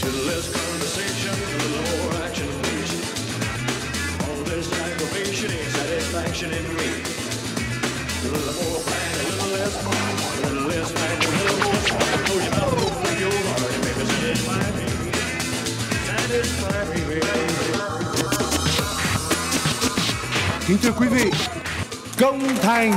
Little less conversation, a little more action, please. All this aggravation ain't satisfaction in me. A little more bang, a little less bang, a little less bang, a little more spark. Close your mouth, open your heart, and baby, satisfy me. Satisfy me, baby. Kính thưa quý vị, Công Thành.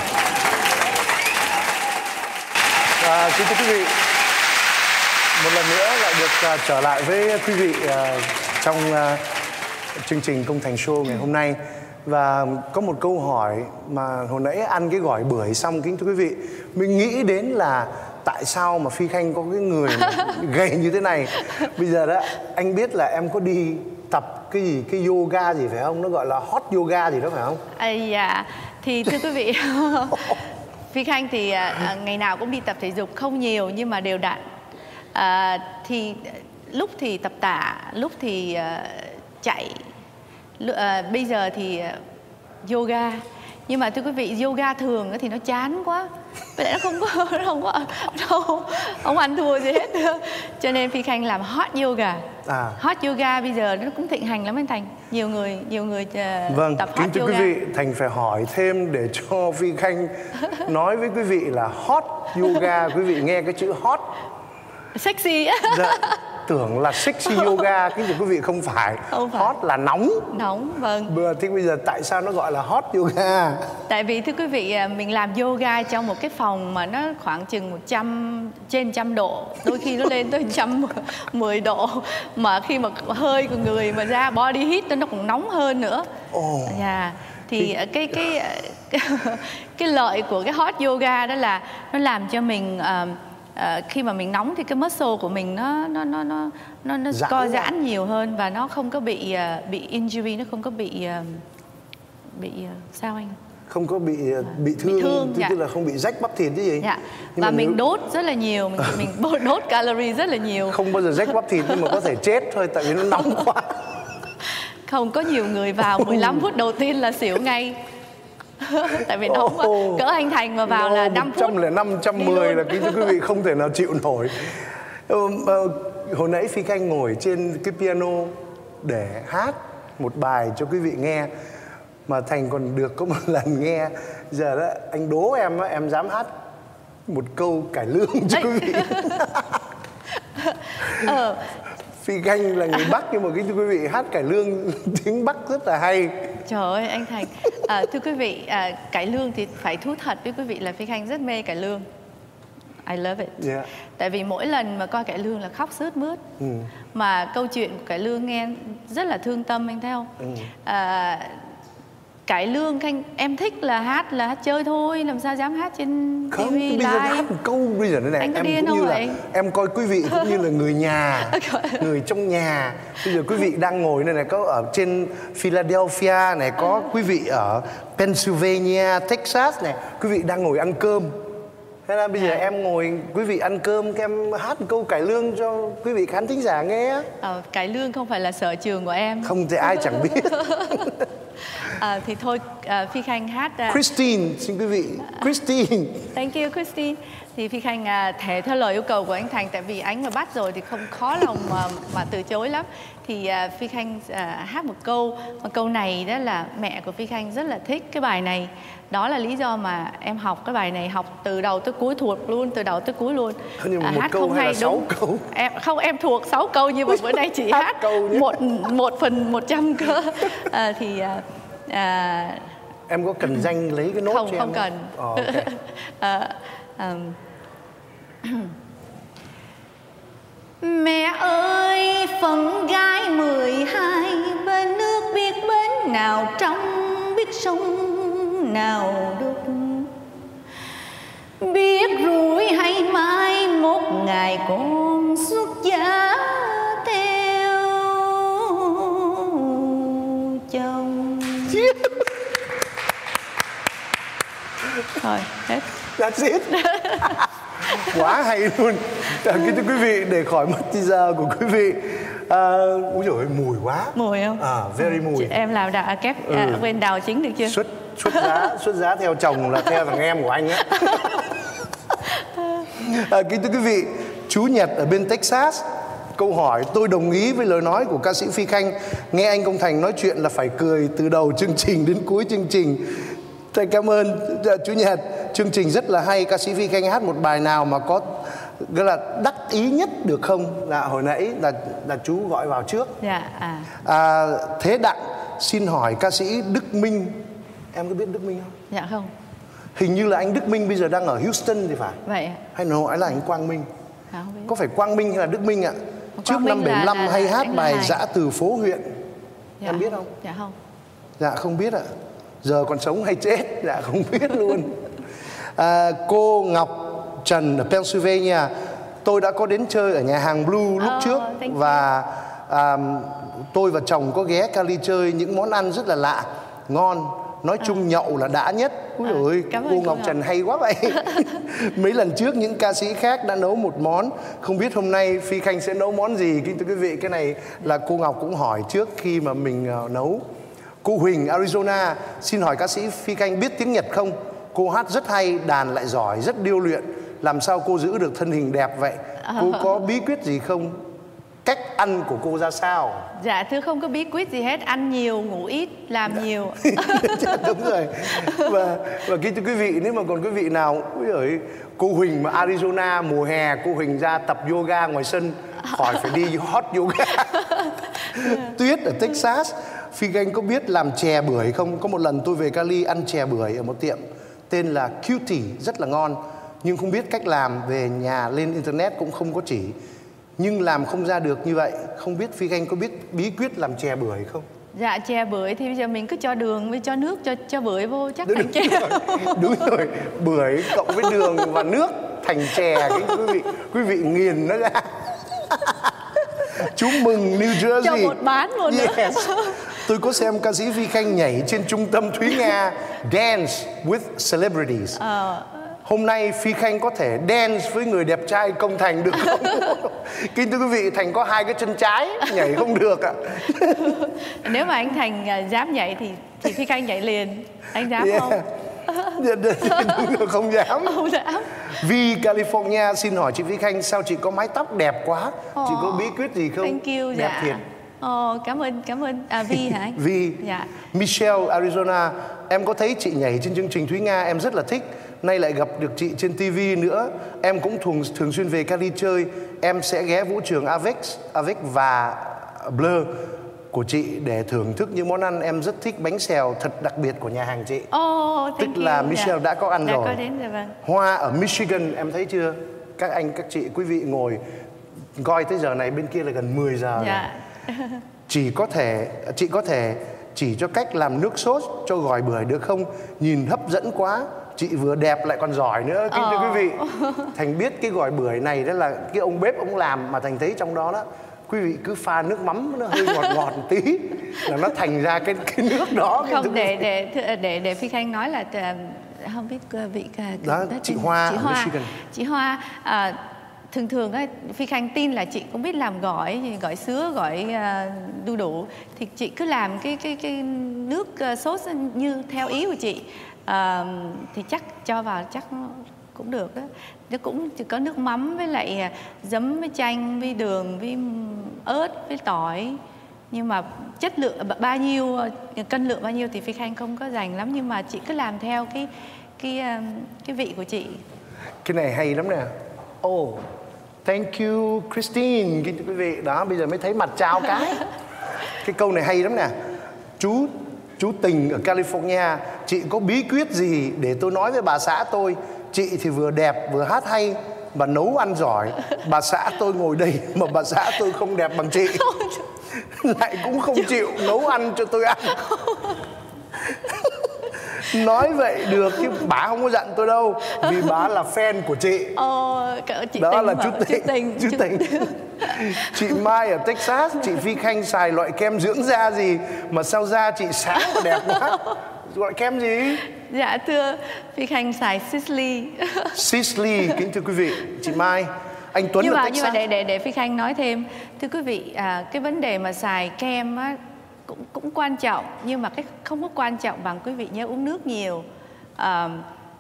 Kính thưa quý vị, một lần nữa lại được trở lại với quý vị trong chương trình Công Thành Show ngày hôm nay. Và có một câu hỏi mà hồi nãy ăn cái gỏi bưởi xong, kính thưa quý vị, mình nghĩ đến là tại sao mà Phi Khanh có cái người gầy như thế này. Bây giờ đó, anh biết là em có đi tập cái gì, cái yoga gì phải không? Nó gọi là hot yoga gì đó phải không? Dạ, thì thưa quý vị, Phi Khanh thì ngày nào cũng đi tập thể dục, không nhiều nhưng mà đều đặn. Thì lúc thì tập tạ, lúc thì chạy, bây giờ thì yoga. Nhưng mà thưa quý vị, yoga thường thì nó chán quá, vậy lại nó không ăn thua gì hết. Cho nên Phi Khanh làm hot yoga. Hot yoga bây giờ nó cũng thịnh hành lắm anh Thành. Nhiều người vâng, tập hot yoga. Kính thưa quý vị, Thành phải hỏi thêm để cho Phi Khanh nói với quý vị là hot yoga. Quý vị nghe cái chữ hot sexy. Dạ, tưởng là sexy yoga, kính thưa quý vị, không phải. Hot là nóng. Nóng, vâng. Thế bây giờ tại sao nó gọi là hot yoga? Tại vì thưa quý vị, mình làm yoga trong một cái phòng mà nó khoảng chừng trên 100 độ, đôi khi nó lên tới 110 độ, mà khi mà hơi của người mà ra body heat nó còn nóng hơn nữa. Thì cái lợi của cái hot yoga đó là nó làm cho mình khi mà mình nóng thì cái muscle của mình nó co giãn nhiều hơn và nó không có bị injury, nó không có bị sao anh? Không có bị thương, tức là không bị rách bắp thịt cái gì. Dạ. Và mình đốt rất là nhiều, mình đốt calorie rất là nhiều. Không bao giờ rách bắp thịt nhưng mà có thể chết thôi, tại vì nó nóng quá. Không, có nhiều người vào 15 phút đầu tiên là xỉu ngay. Tại vì nóng quá. Cỡ anh Thành mà vào là 5 phút 105, 110 là kính thưa quý vị không thể nào chịu nổi. Hồi nãy Phi Khanh ngồi trên cái piano để hát một bài cho quý vị nghe, mà Thành còn được có một lần nghe. Giờ đó anh đố em dám hát một câu cải lương cho quý vị. Phi Khanh là người Bắc nhưng mà kính thưa quý vị hát cải lương tiếng Bắc rất là hay. Trời ơi anh Thành. Thưa quý vị, cải lương thì phải thú thật với quý vị là Phi Khanh rất mê cải lương. I love it. Tại vì mỗi lần mà coi cải lương là khóc sướt mướt. Mà câu chuyện của cải lương nghe rất là thương tâm, anh thấy không? Cải lương Khanh em thích là hát chơi thôi, làm sao dám hát trên TV live. Bây giờ hát một câu bây giờ này, anh có em điên cũng như vậy? là em coi quý vị cũng như là người nhà, người trong nhà. Bây giờ quý vị đang ngồi này có ở trên Philadelphia này, có quý vị ở Pennsylvania, Texas này, quý vị đang ngồi ăn cơm. Thế là bây giờ em ngồi, quý vị ăn cơm, em hát một câu cải lương cho quý vị khán thính giả nghe. Cải lương không phải là sở trường của em. Không thì ai chẳng biết. Thì thôi, Phi Khanh hát Christine, xin quý vị. Christine. Thank you Christine. Thì Phi Khanh thể theo lời yêu cầu của anh Thành, tại vì anh mà bắt rồi thì không khó lòng mà từ chối lắm. Thì Phi Khanh hát một câu, mà câu này đó là mẹ của Phi Khanh rất là thích cái bài này. Đó là lý do mà em học cái bài này, học từ đầu tới cuối, thuộc luôn, từ đầu tới cuối luôn. Nhưng mà một câu không hay là 6 câu? Em thuộc 6 câu nhưng mà bữa nay chỉ hát 1/100 cơ. Em có cần danh lấy cái nốt cho em? Không cần. Mẹ ơi, phận gái 12 bên nước biết bến nào trong, biết sông nào đục, biết rủi hay mai một ngày con xuất giá theo chồng. Thôi, hết. That's it. Quá hay luôn. Kính thưa quý vị, để khỏi mất thời giờ của quý vị, úi dồi ôi, mùi quá. Mùi không? Very mùi. Em làm kép bên đào chính được chưa? Xuất giá theo chồng là theo thằng em của anh á. Kính thưa quý vị, chú Nhật ở bên Texas câu hỏi tôi đồng ý với lời nói của ca sĩ Phi Khanh. Nghe anh Công Thành nói chuyện là phải cười từ đầu chương trình đến cuối chương trình. Thầy cảm ơn Chủ Nhật. Chương trình rất là hay. Ca sĩ Phi Khanh hát một bài nào mà có gọi là đắc ý nhất được không? Là hồi nãy là chú gọi vào trước. Dạ. Thế Đặng xin hỏi ca sĩ Đức Minh. Em có biết Đức Minh không? Dạ không. Hình như là anh Đức Minh bây giờ đang ở Houston thì phải. Vậy hay là anh Quang Minh? không biết. Có phải Quang Minh hay là Đức Minh ạ? Trước năm 75 hay hát bài Dã Từ Phố Huyện. Dạ. Em biết không? Dạ không. Dạ không biết ạ. Giờ còn sống hay chết? Dạ không biết luôn. Cô Ngọc Trần ở Pennsylvania. Tôi đã có đến chơi ở nhà hàng Blue lúc trước. Và tôi và chồng có ghé Cali chơi. Những món ăn rất là lạ, ngon. Nói chung nhậu là đã nhất. Ui ơi, cô Ngọc Trần hay quá vậy. Mấy lần trước những ca sĩ khác đã nấu một món. Không biết hôm nay Phi Khanh sẽ nấu món gì. Kính thưa quý vị, cái này là cô Ngọc cũng hỏi trước khi mà mình nấu. Cô Huỳnh Arizona xin hỏi ca sĩ Phi Khanh biết tiếng Nhật không? Cô hát rất hay, đàn lại giỏi, rất điêu luyện. Làm sao cô giữ được thân hình đẹp vậy? Cô có bí quyết gì không? Cách ăn của cô ra sao? Dạ thưa không có bí quyết gì hết. Ăn nhiều, ngủ ít, làm nhiều. Đúng rồi. Và kính thưa quý vị, nếu mà còn quý vị nào cô Huỳnh mà Arizona mùa hè cô Huỳnh ra tập yoga ngoài sân, khỏi phải đi hot yoga. Tuyết ở Texas. Phi Khanh có biết làm chè bưởi không? Có một lần tôi về Cali ăn chè bưởi ở một tiệm tên là Cutie, rất là ngon. Nhưng không biết cách làm, về nhà lên internet cũng không có chỉ. Nhưng làm không ra được như vậy. Không biết Phi Khanh có biết bí quyết làm chè bưởi không? Dạ chè bưởi thì bây giờ mình cứ cho đường với cho nước cho bưởi vô chắc thành chè. Đúng rồi, bưởi cộng với đường và nước thành chè. Quý vị nghiền nó ra. Chúc mừng New Jersey. Cho một bán một nữa. Tôi có xem ca sĩ Phi Khanh nhảy trên trung tâm Thúy Nga Dance with Celebrities. Hôm nay Phi Khanh có thể dance với người đẹp trai Công Thành được không? Kính thưa quý vị, Thành có 2 cái chân trái, nhảy không được ạ. Nếu mà anh Thành dám nhảy thì Phi Khanh nhảy liền. Anh dám không? Không dám. Không dám. Vì California xin hỏi chị Phi Khanh, sao chị có mái tóc đẹp quá? Chị có bí quyết gì không? Thank you. Đẹp thiệt. Cảm ơn. Vi hả anh? Vi. Dạ. Michelle Arizona, em có thấy chị nhảy trên chương trình Thúy Nga, em rất là thích. Nay lại gặp được chị trên TV nữa. Em cũng thường xuyên về Cali chơi. Em sẽ ghé vũ trường Avec và Blur của chị để thưởng thức những món ăn. Em rất thích bánh xèo thật đặc biệt của nhà hàng chị. Tức là Michelle đã có ăn rồi. Có đến rồi, vâng. Hoa ở Michigan, em thấy chưa? Các anh, các chị, quý vị ngồi coi tới giờ này, bên kia là gần 10 giờ dạ. rồi. Chị có thể chỉ cho cách làm nước sốt cho gỏi bưởi được không? Nhìn hấp dẫn quá. Chị vừa đẹp lại còn giỏi nữa. Kính thưa quý vị, Thành biết cái gỏi bưởi này đó là cái ông bếp ông làm, mà Thành thấy trong đó đó, quý vị cứ pha nước mắm nó hơi ngọt ngọt một tí là nó thành ra cái nước đó. Không, để Phi Khanh nói là không biết vị đó, chị Hoa. Chị Hoa thường á, Phi Khanh tin là chị cũng biết làm gỏi sứa, gỏi đu đủ, thì chị cứ làm cái nước sốt như theo ý của chị. Thì chắc cho vào chắc nó cũng được đó. Nó cũng chỉ có nước mắm với lại giấm với chanh với đường với ớt với tỏi. Nhưng mà chất lượng bao nhiêu, cân lượng bao nhiêu thì Phi Khanh không có dành lắm, nhưng mà chị cứ làm theo cái vị của chị. Cái này hay lắm nè. Thank you Christine. Kính thưa quý vị, đó bây giờ mới thấy mặt chào cái. Cái câu này hay lắm nè. Chú Tình ở California, chị có bí quyết gì để tôi nói với bà xã tôi? Chị thì vừa đẹp vừa hát hay mà nấu ăn giỏi. Bà xã tôi ngồi đây mà bà xã tôi không đẹp bằng chị, lại cũng không chịu nấu ăn cho tôi ăn. Nói vậy được chứ bà không có dặn tôi đâu, vì bà là fan của chị. Chị đó Tình là chú Tình. Chị Mai ở Texas, chị Phi Khanh xài loại kem dưỡng da gì mà sao da chị sáng và đẹp quá? Loại kem gì? Dạ thưa Phi Khanh xài Sisley. Sisley, kính thưa quý vị. Chị Mai, anh Tuấn ở Texas. Nhưng mà để Phi Khanh nói thêm, thưa quý vị, cái vấn đề mà xài kem á cũng quan trọng, nhưng mà cái không có quan trọng bằng quý vị nhớ uống nước nhiều.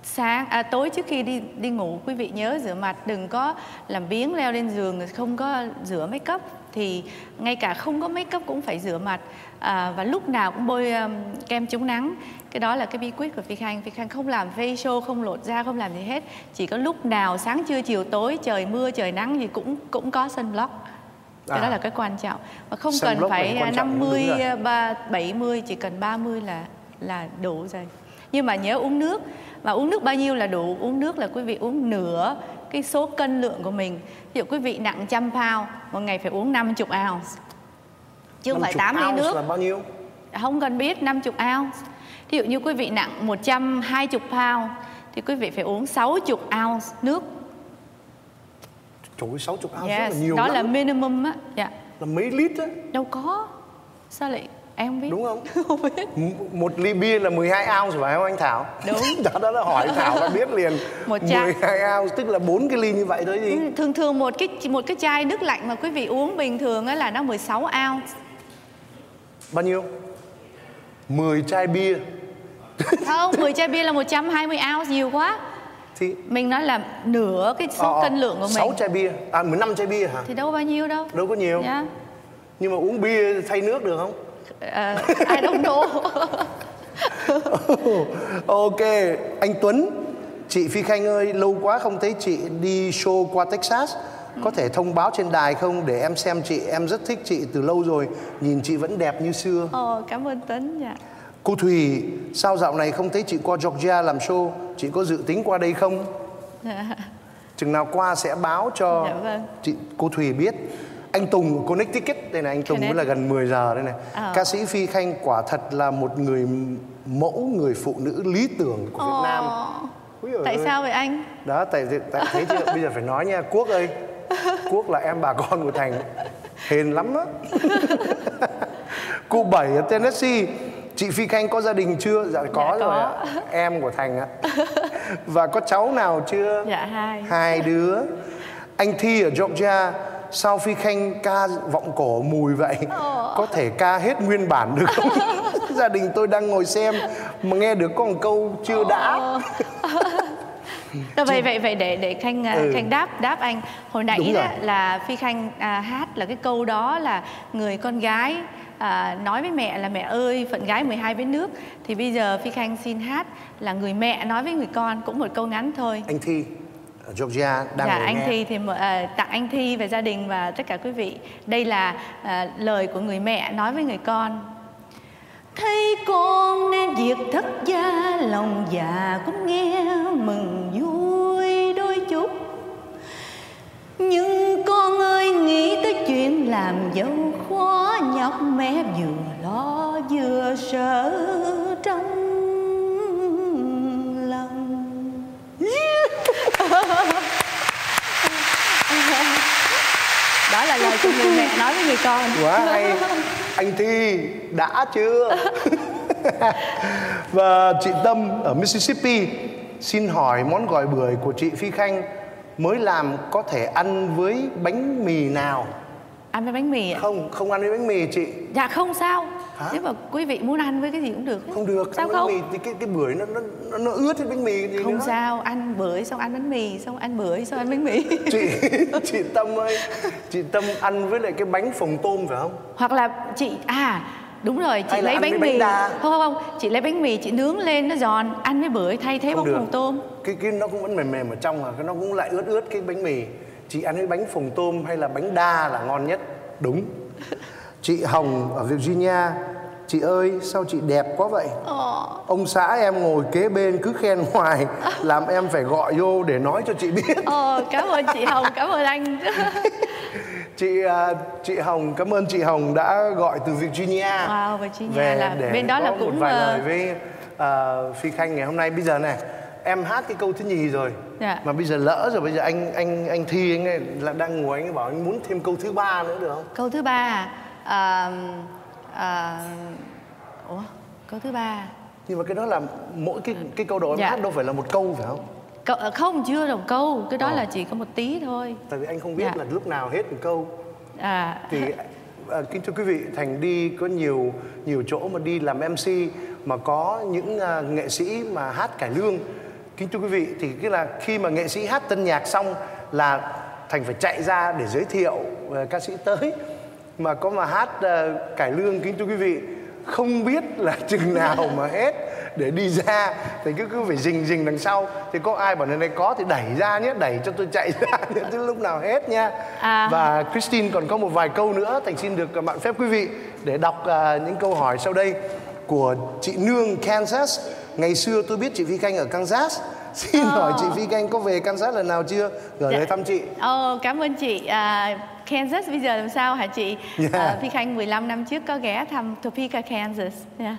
tối trước khi đi ngủ quý vị nhớ rửa mặt, đừng có làm biếng leo lên giường không có rửa make up, thì ngay cả không có make up cũng phải rửa mặt, và lúc nào cũng bôi kem chống nắng. Cái đó là cái bí quyết của Phi Khanh. Phi Khanh không làm facial, không lột da, không làm gì hết, chỉ có lúc nào sáng trưa chiều tối trời mưa trời nắng gì cũng có sunblock. Cái đó là cái quan trọng, và không cần phải 50, 70, chỉ cần 30 là đủ rồi. Nhưng mà nhớ uống nước. Mà uống nước bao nhiêu là đủ? Uống nước là quý vị uống nửa cái số cân lượng của mình. Ví dụ quý vị nặng 100 pound, một ngày phải uống 50 ounce, chứ không phải 8 ly nước. Là bao nhiêu? Không cần biết, 50 ounce. Ví dụ như quý vị nặng 120 pound thì quý vị phải uống 60 ounce nước. Trời ơi, 60 ounce rất là nhiều đó lắm. là minimum á. Dạ. Là mấy lít á? Đâu có. Sao lại em không biết? Đúng không? Không biết. Một ly bia là 12 ounce phải không anh Thảo? Đúng. Đó là hỏi Thảo là biết liền. 12 ounce tức là 4 cái ly như vậy thôi gì? Thường một cái chai nước lạnh mà quý vị uống bình thường á là nó 16 ounce. Bao nhiêu? 10 chai bia. Không, 10 chai bia là 120 ounce, nhiều quá. Thì mình nói là nửa cái số cân lượng của mình. 6 chai bia, 15 chai bia hả? Thì đâu có bao nhiêu đâu. Đâu có nhiều. Dạ. Nhưng mà uống bia thay nước được không? I don't know. Ok, anh Tuấn. Chị Phi Khanh ơi, lâu quá không thấy chị đi show qua Texas. Có thể thông báo trên đài không để em xem chị? Em rất thích chị từ lâu rồi. Nhìn chị vẫn đẹp như xưa. Cảm ơn Tuấn. Dạ. Cô Thùy, sao dạo này không thấy chị qua Georgia làm show? Chị có dự tính qua đây không? Dạ. Chừng nào qua sẽ báo cho cô Thùy biết. Anh Tùng của Connecticut, đây này, anh Tùng mới là gần 10 giờ đây này. Ca sĩ Phi Khanh quả thật là một người mẫu, người phụ nữ lý tưởng của Việt Nam. Tại sao vậy anh? Đó, tại thấy chưa, bây giờ phải nói nha, Quốc ơi. Quốc là em bà con của Thành, hên lắm á. Cô Bảy ở Tennessee, chị Phi Khanh có gia đình chưa? Dạ có rồi ạ. Em của Thành ạ. Và có cháu nào chưa? Dạ 2 đứa. Anh Thi ở Georgia, sao Phi Khanh ca vọng cổ mùi vậy? Có thể ca hết nguyên bản được không? Gia đình tôi đang ngồi xem mà nghe được có một câu chưa đã. Vậy để Khanh đáp anh. Hồi nãy đó là Phi Khanh hát là cái câu đó là người con gái nói với mẹ là mẹ ơi phận gái 12 bến nước. Thì bây giờ Phi Khanh xin hát là người mẹ nói với người con, cũng một câu ngắn thôi. Anh Thi ở Georgia đang ngồi anh nghe. Thi thì tặng anh Thi và gia đình và tất cả quý vị. Đây là lời của người mẹ nói với người con. Thấy con nên việc thất gia, lòng già cũng nghe mừng vui đôi chút. Nhưng con ơi nghĩ tới chuyện làm dâu khó nhọc, mẹ vừa lo vừa sợ trong lòng. Đó là lời của người mẹ nói với người con. Quá hay. Anh Thi đã chưa? Và chị Tâm ở Mississippi, xin hỏi món gỏi bưởi của chị Phi Khanh mới làm có thể ăn với bánh mì nào? Ăn với bánh mì ạ? Không ăn với bánh mì chị. Dạ không sao. Nếu mà quý vị muốn ăn với cái gì cũng được. Không được. Sao không? Bánh mì thì cái bưởi nó ướt với bánh mì gì không nữa. Sao, ăn bưởi xong ăn bánh mì, xong ăn bưởi xong ăn bánh mì. Chị Tâm ơi, chị Tâm ăn với lại cái bánh phồng tôm phải không? Hoặc là chị đúng rồi, chị lấy bánh mì. Không, chị lấy bánh mì chị nướng lên nó giòn, ăn với bưởi thay thế bánh phồng tôm. Cái nó cũng vẫn mềm mềm ở trong, nó cũng lại ướt cái bánh mì. Chị ăn với bánh phồng tôm hay là bánh đa là ngon nhất. Đúng. Chị Hồng ở Virginia, chị ơi sao chị đẹp quá vậy? Ông xã em ngồi kế bên cứ khen hoài, làm em phải gọi vô để nói cho chị biết. Cảm ơn chị Hồng, cảm ơn anh. Chị Hồng, cảm ơn chị Hồng đã gọi từ Virginia. Virginia về là để bên đó là cũng một vài lời với Phi Khanh ngày hôm nay. Bây giờ này, em hát cái câu thứ nhì rồi. Mà bây giờ lỡ rồi, bây giờ anh Thi anh ấy là đang ngồi, anh ấy bảo anh muốn thêm câu thứ ba nữa được không? Câu thứ ba câu thứ ba. Nhưng mà cái đó là mỗi cái câu đó em hát đâu phải là một câu phải không? Không, chưa đồng câu, cái đó là chỉ có một tí thôi. Tại vì anh không biết là lúc nào hết một câu. Thì kính thưa quý vị, Thành đi có nhiều chỗ mà đi làm MC mà có những nghệ sĩ mà hát cải lương Kính thưa quý vị, thì cái là khi mà nghệ sĩ hát tân nhạc xong là Thành phải chạy ra để giới thiệu ca sĩ tới. Mà có mà hát cải lương, kính thưa quý vị, không biết là chừng nào mà hết để đi ra, thì cứ phải rình đằng sau. Thì có ai bảo này có thì đẩy ra nhé, đẩy cho tôi chạy ra chứ lúc nào hết nha. Và Christine còn có một vài câu nữa, Thành xin được mạn phép quý vị để đọc những câu hỏi sau đây của chị Nương Kansas. Ngày xưa tôi biết chị Phi Khanh ở Kansas. Xin hỏi chị Phi Khanh có về Kansas lần nào chưa? Gửi lời thăm chị. Cảm ơn chị. Kansas bây giờ làm sao hả chị? Phi Khanh 15 năm trước có ghé thăm Topeka, Kansas.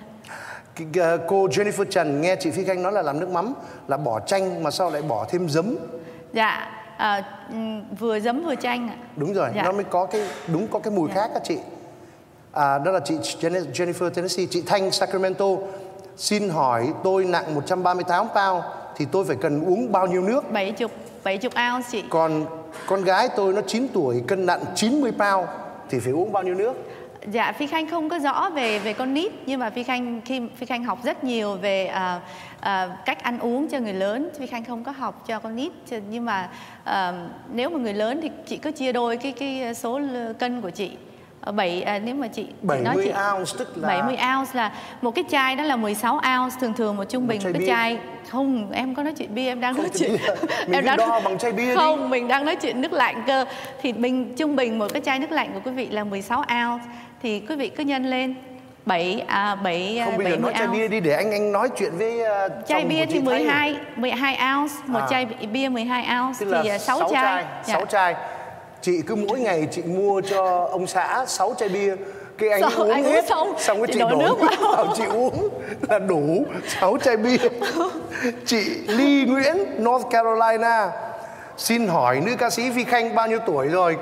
Cô Jennifer Trần nghe chị Phi Khanh nói là làm nước mắm là bỏ chanh mà sao lại bỏ thêm giấm? Dạ, vừa giấm vừa chanh ạ. Đúng rồi, nó mới có cái mùi khác á chị. Đó là chị Jennifer Tennessee. Chị Thanh Sacramento. Xin hỏi tôi nặng 138 pound thì tôi phải cần uống bao nhiêu nước? 70 ounce chị. Còn con gái tôi nó 9 tuổi cân nặng 90 pound thì phải uống bao nhiêu nước? Dạ, Phi Khanh không có rõ về con nít, nhưng mà Phi Khanh học rất nhiều về cách ăn uống cho người lớn. Phi Khanh không có học cho con nít, nhưng mà nếu mà người lớn thì chị cứ chia đôi cái số cân của chị. Nếu mà chị 70 ounce tức là 70 ounce là một cái chai đó là 16 ounce, thường một trung bình một cái chai. Không, em có nói chuyện bia, em đang nói chuyện em đang đo bằng chai bia không đi. Mình đang nói chuyện nước lạnh cơ. Thì trung bình một cái chai nước lạnh của quý vị là 16 ounce, thì quý vị cứ nhân lên 7 không, bây giờ nói chai bia đi để anh nói chuyện với chai bia thì 12 ounce, một chai bia 12 ounce thì 6 chai. 6 chai. Chị cứ mỗi ngày chị mua cho ông xã 6 chai bia. Cái anh uống hết xong cái chị đổ nước vào chị uống là đủ 6 chai bia. Chị Ly Nguyễn, North Carolina. Xin hỏi nữ ca sĩ Phi Khanh bao nhiêu tuổi rồi?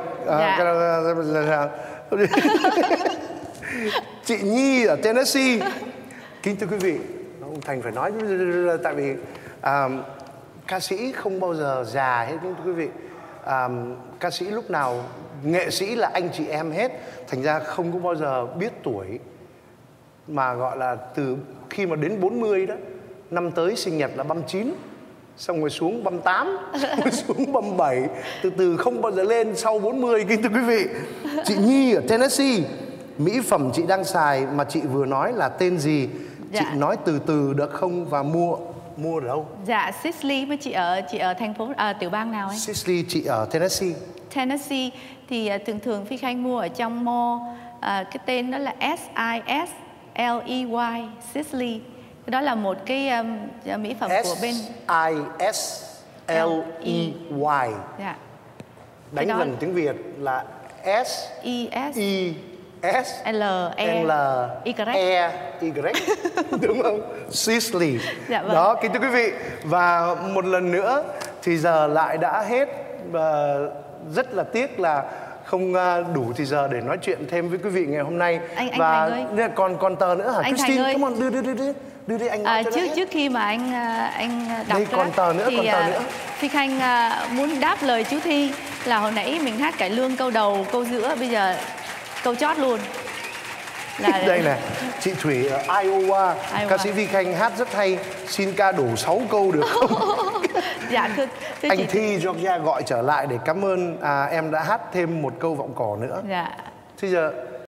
Chị Nhi ở Tennessee. Kính thưa quý vị, ông Thành phải nói tại vì ca sĩ không bao giờ già hết, kính thưa quý vị. Ca sĩ lúc nào, nghệ sĩ là anh chị em hết, thành ra không có bao giờ biết tuổi. Mà gọi là từ khi mà đến 40 đó, năm tới sinh nhật là 39, xong rồi xuống 38, xong rồi xuống 37, từ từ không bao giờ lên sau 40, kính thưa quý vị. Chị Nhi ở Tennessee, mỹ phẩm chị đang xài mà chị vừa nói là tên gì? Chị nói từ từ được không, và mua ở đâu? Dạ, Sisley với chị ở thành phố tiểu bang nào ấy? Sisley, chị ở Tennessee. Tennessee thì thường Phi Khanh mua ở trong mall, cái tên đó là Sisley, Sisley. Đó là một cái mỹ phẩm của bên Sisley. Dạ. Đánh vần tiếng Việt là S-I-S-L-E-Y. Đúng không? Sisley. Dạ vâng. Đó, kính thưa quý vị. Và một lần nữa thì giờ lại đã hết. Và rất là tiếc là không đủ thì giờ để nói chuyện thêm với quý vị ngày hôm nay. Anh và Thành ơi. còn tờ nữa hả? Anh Christine, Thành ơi. come on, đưa đi anh nói cho trước khi mà anh đọc đây, còn tờ nữa. Phi Khanh muốn đáp lời chú Thi là hồi nãy mình hát cải lương câu đầu, câu giữa, bây giờ câu chót luôn. Đây nè, chị Thủy ở Iowa, ca sĩ Phi Khanh hát rất hay, xin ca đủ 6 câu được không? Dạ thưa anh chị. Thi Georgia gọi trở lại để cảm ơn em đã hát thêm một câu vọng cỏ nữa. Dạ. Thế giờ